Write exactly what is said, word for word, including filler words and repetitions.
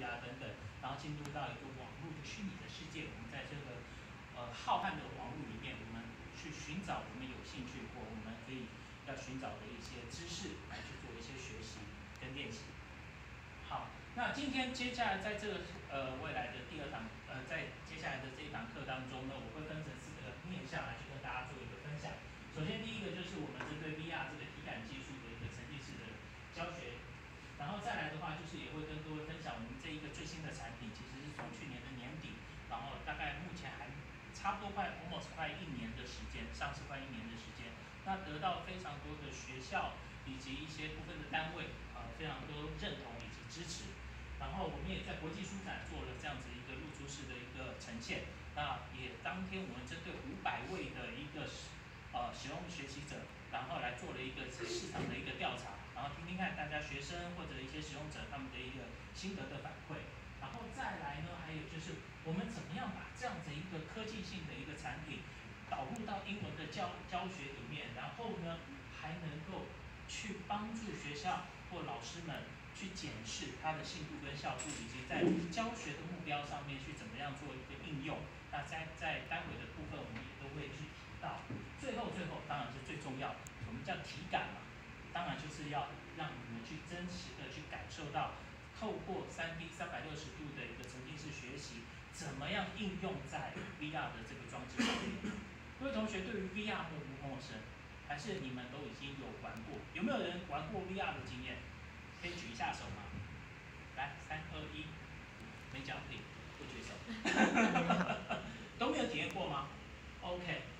啊等等，然后进入到一个网络的虚拟的世界。我们在这个呃浩瀚的网络里面，我们去寻找我们有兴趣或我们可以要寻找的一些知识，来去做一些学习跟练习。好，那今天接下来在这个呃未来的第二堂呃在接下来的这一堂课当中呢，我会分成四个面向来去跟大家做一个分享。首先第一个就是我们针对 V R 这个体感技术的一个沉浸式的教学，然后再来的话就是也会跟各位分享我们这一个最新的产品，其实是从去年的年底，然后大概目前还差不多快 almost 快一年的时间，上市快一年的时间，那得到非常多的学校以及一些部分的单位啊、呃、非常多认同以及支持。然后我们也在国际书展做了这样子一个露出式的一个呈现，那也当天我们针对五百位的一个呃使用学习者，然后来做了一个市场的一个调查，然后听听看大家学生或者一些使用者他们的一个心得的反馈，然后再来呢，还有就是我们怎么样把这样子一个科技性的一个产品导入到英文的教教学里面，然后呢还能够去帮助学校或老师们去检视它的信度跟效度，以及在教学的目标上面去怎么样做一个应用。那在在待会的部分，我们也都会去提到。最后最后当然是最重要的，我们叫体感嘛，当然就是要让你们去真实的去感受到，透过三 D 三百六十度的一个沉浸式学习，怎么样应用在 V R 的这个装置上面。各位同学对于 V R 陌不陌生？还是你们都已经有玩过？有没有人玩过 V R 的经验？可以举一下手吗？来，三二一，没奖品，不举手。都没有体验过吗 ？OK，